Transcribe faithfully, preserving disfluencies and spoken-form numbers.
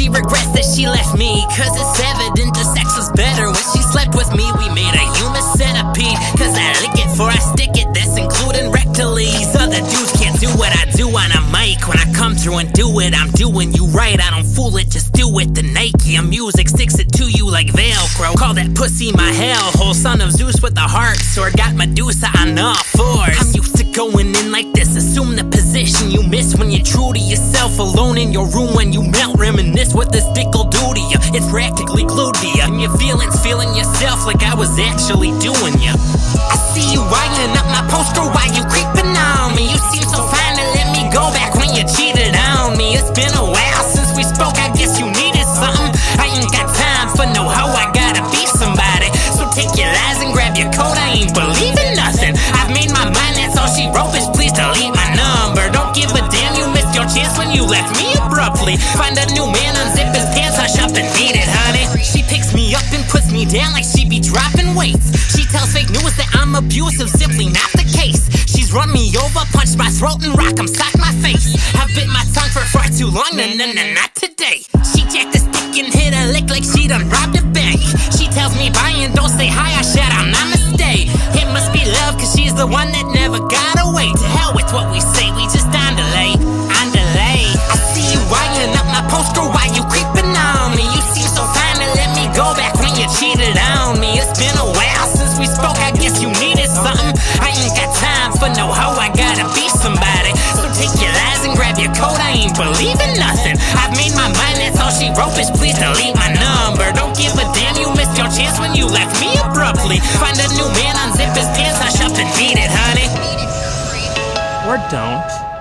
she regrets that she left me, cause it's evident the sex was better when she slept with me. We made a human centipede, cause I lick it for I stick it, that's including rectally. These other dudes can't do what I do on a mic. When I come through and do it, I'm doing you right. I don't fool it, just do it. The Nike and music sticks it to you like Velcro. Call that pussy my hellhole, son of Zeus with a heart sword. Got Medusa on all fours. I'm used to going in like this, assume the position you miss when you're true to yourself. Alone in your room when you melt, reminisce what this dick will do to you. It's practically glued to you, and your feelings feeling yourself like I was actually doing you. I see you writing up my poster while you creeping on me. You seem so fine to let me go back when you cheated on me. It's been a while since we spoke, I guess you needed something. I ain't got time for no hoe, I gotta be somebody. So take your lies and grab your coat, I ain't believing nothing. I've made my mind, that's all she wrote, bitch, please delete my number. Don't give a damn, you missed your chance when you left me abruptly. Find a new man, unzip his pants, hush up and beat it, honey. She picks me up and puts me down like she be dropping weights. She tells fake news that I'm abusive, simply not the case. She's run me over, punched my throat and rock 'em, sock my face. I've bit my tongue for far too long, no, no, no, not today. She jacked the stick and hit a lick like she done robbed a bank. She tells me bye and don't say hi, I shout out namaste. It must be love, cause she's the one that never got away. To hell with what we say, we just on delay, on delay. I see you writing up my poster while you creeping on me. You seem so fine to let me go back when you cheated on me. It's been a while since we spoke, I guess you needed something. I ain't got time for no hoe, I gotta be somebody. So take your lies and grab your coat, I ain't believing nothing. I've made my mind, that's all she wrote, bitch, please delete my number. Don't give a damn, you missed your chance when you left me abruptly. Find a new man, unzip his pants, hush up and beat it, honey. Or don't.